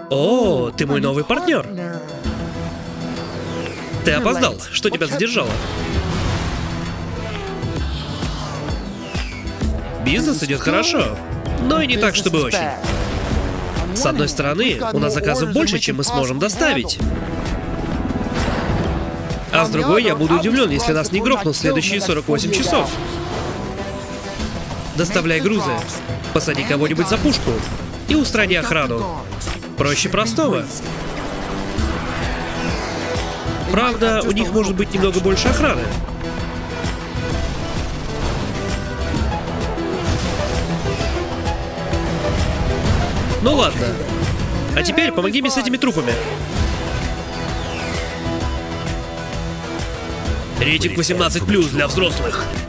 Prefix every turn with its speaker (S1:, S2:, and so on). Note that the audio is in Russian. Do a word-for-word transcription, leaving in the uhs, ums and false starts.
S1: О, ты мой новый партнер. Ты опоздал. Что тебя задержало? Бизнес идет хорошо, но и не так, чтобы очень. С одной стороны, у нас заказов больше, чем мы сможем доставить. А с другой, я буду удивлен, если нас не грохнут в следующие сорок восемь часов. Доставляй грузы, посади кого-нибудь за пушку и устрани охрану. Проще простого. Правда, у них может быть немного больше охраны. Ну ладно. А теперь помоги мне с этими трупами. Рейтинг восемнадцать плюс для взрослых.